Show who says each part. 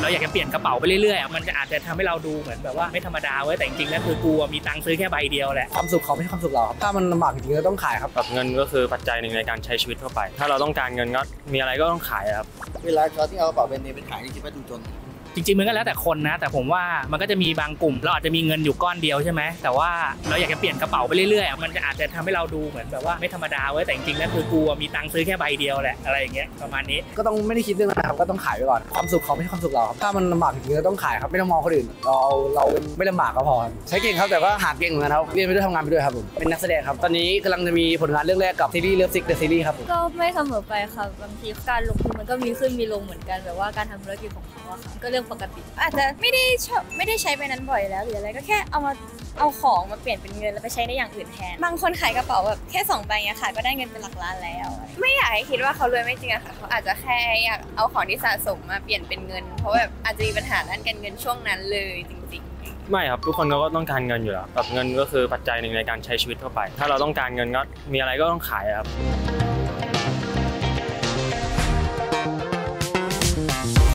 Speaker 1: เราอยากจะเปลี่ยนกระเป๋าไปเรื่อยๆมันจะอาจจะทำให้เราดูเหมือนแบบว่าไม่ธรรมดาเว้ยแต่จริงๆแล้วคือกูมีตังค์ซื้อแค่ใบเดียวแหละ
Speaker 2: ความสุขเขาไม่ใช่ความสุขเราครับถ้ามันลำบากจริงๆเราต้องขายครับ
Speaker 3: แบบเงินก็คือปัจจัยหนึ่งในการใช้ชีวิตทั่วไปถ้าเราต้องการเงินก็มีอะไรก็ต้องขายครับ
Speaker 4: เวลาเขาที่เอากระเป๋าแบรนด์เนมไปขายนี่คิดว่าดูจน
Speaker 1: จริงๆมันก็แล้วแต่คนนะแต่ผมว่ามันก็จะมีบางกลุ่มเราอาจจะมีเงินอยู่ก้อนเดียวใช่ไหมแต่ว่าเราอยากจะเปลี่ยนกระเป๋าไปเรื่อยๆมันจะอาจจะทำให้เราดูเหมือนแบบว่าไม่ธรรมดาเว้ยแต่จริงๆแล้วคือกูมีตังค์ซื้อแค่ใบเดียวแหละอะไรอย่างเงี้ยประมาณนี้
Speaker 2: ก็ต้องไม่ได้คิดเรื่องนั้นครับก็ต้องขายไปก่อนความสุขเขาไม่ใช่ความสุขเราครับถ้ามันลำบากจริงๆเราต้องขายครับไม่ต้องมองคนอื่นเราไม่ลำบากก็พอใช้เก่งครับแต่ว่าหาเก่งเหมือนกันครับเรียนไปด้วยทำงานไปด้วยครับผมเป็นนักแสดงครับตอนนี้กำลังจะมีผลงานเรื่องแรกกับซีรีส์เลิฟซิกเดอะซีรีส์ครับ
Speaker 5: ก็ไม่เสมอไปค่ะบางทีการลงทุนมันก็มีขึ้นมีลงเหมือนกันแบบว่าการทำธุรกิจของเขาอะค่ะก็เรื่องปกติอาจจะไม่ได้ใช้ไปนั้นบ่อยแล้วหรืออะไรก็แค่เอาของมาเปลี่ยนเป็นเงินแล้วไปใช้ในอย่างอื่นแทนบางคนขายกระเป๋าแบบแค่2 ใบเนี้ยค่ะก็ได้เงินเป็นหลักล้านแล้วไม่อยากให้คิดว่าเขารวยไม่จริงอะค่ะเขาอาจจะแค่อยากเอาของที่สะสมมาเปลี่ยนเป็นเงินเพราะแบบอาจจะมีปัญหาด้านการเงินช่วงนั้นเลยจริงๆ
Speaker 3: ไม่ครับทุกคนก็ต้องการเงินอยู่แล้วแบบเงินก็คือปัจจัยหนึ่งในการใช้ชีวิตทั่วไปถ้าเราต้องการเงินก็มีอะไรก็ต้องขายครับ